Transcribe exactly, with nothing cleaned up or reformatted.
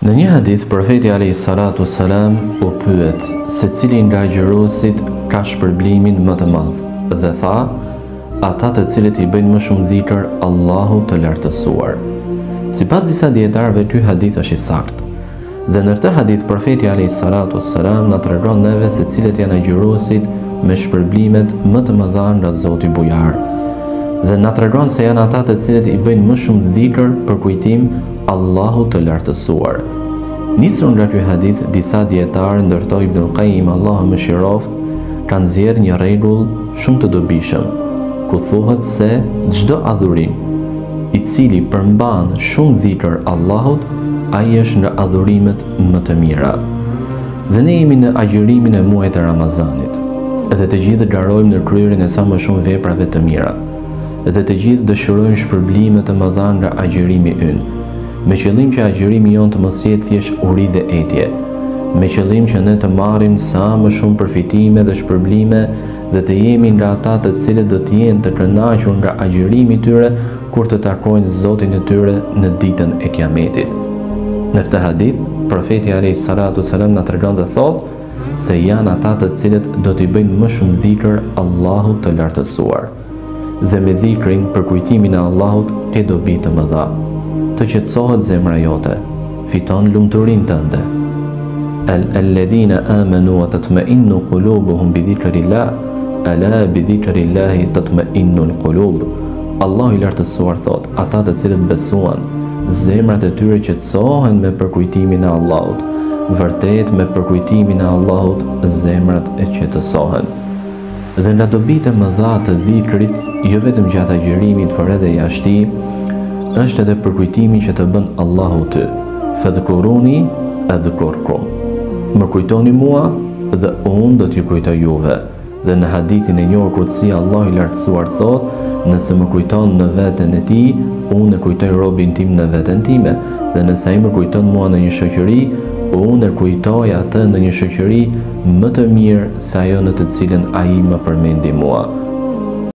Në një hadith, profeti alayhi salatu wassalam u pyet se cili nga agjëruesit ka shpërblimin më të madh dhe tha, ata të cilët i bëjnë më shumë dhikr Allahut të lartësuar. Sipas disa dietarëve, ky hadith është i saktë. Dhe në këtë hadith profeti alayhi salatu wassalam na tregon neve se cilët janë agjëruesit me shpërblimet më të mëdha nga Zoti Bujar. Dhe na tregon se janë ata të cilët i bëjnë më shumë dhikr për kujtim Allahut të lartësuar. Nisur nga ky hadith, disa dietarë, ndërtoj Ibn Qayyim, Allahu mëshiroft, kanë zgjedhur një rregull shumë të dobishëm, ku thuhet se çdo adhurim i cili përmban shumë dhikr Allahut, ai është nga adhurimet më të mira. Dhe ne jemi në agjërimin e muajit të Ramazanit, dhe të gjithë garojmë në kryerjen e sa më shumë veprave të mira, dhe të gjithë dëshirojnë shpërblime të mëdha nga agjërimi ynë, me qëllim që agjërimi jon të mos jetë thjesht uri dhe etje, me qëllim që ne të marrim sa më shumë përfitime dhe shpërblime dhe të jemi nga ata të cilët do të jenë të kënaqur nga agjërimi i tyre kur të takojnë Zotin e tyre në ditën e Kiametit. Në këtë hadith, profeti alayhi salatu wasalam na tregon dhe thotë se janë ata të cilët do t'i bëjnë më shumë dhikr Allahut të lartësuar. Dhe me dhikrin për kujtimin e Allahut ke dobi të mëdha. Të qetësohet zemra jote, fiton lumturinë tënde. Alladhina amanu wa tatma'innu qulubuhum bi dhikrillah, ala bi dhikrillahi tatma'innu alqulub. Allahu i lartësuar thot, ata të cilët besuan, zemrat e tyre qetësohen me përkujtimin e Allahut. Vërtet me përkujtimin e Allahut zemrat e qetësohen. Dhe nga dobitë e mëdha të dhikrit, jo vetëm gjatë agjërimit, por edhe jashtë, është edhe përkujtimi që të bën Allahu ty. Fadhkuruni adhkurkum. Më kujtoni mua dhe unë do t'ju kujtoj juve. Dhe në hadithin e njohur kursi Allahu i lartësuar thot, nëse më kujton në veten e tij, unë e kujtoj robin tim në veten time, dhe nëse ai më kujton mua në një shoqëri, unë e kujtoj atë në një shoqëri më të mirë se ajo në të cilën ai më përmendi mua.